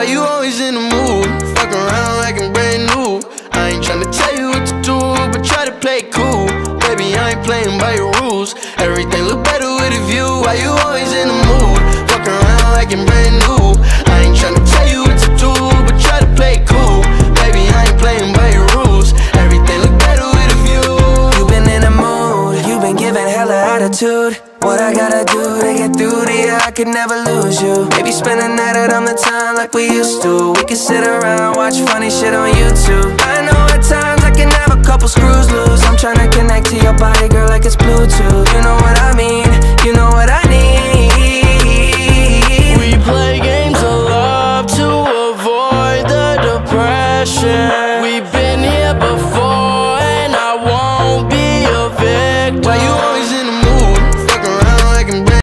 why you always in the mood? Fuck around like I'm brand new. I ain't tryna tell you what to do, but try to play it cool. Baby, I ain't playing by your rules. Everything look better with a view. Why you always in the mood? Fuck around like I'm brand new. I ain't tryna tell you what to do, but try to play it cool. Baby, I ain't playing by your rules. Everything look better with a view. You been in the mood, you been giving hella attitude. What I gotta do to get through to you, I could never lose you. Maybe spend the night out on the town like we used to. We could sit around, watch funny shit on YouTube. I know at times I can have a couple screws loose. I'm tryna connect to your body, girl, like it's Bluetooth. You know what I mean, you know what I need.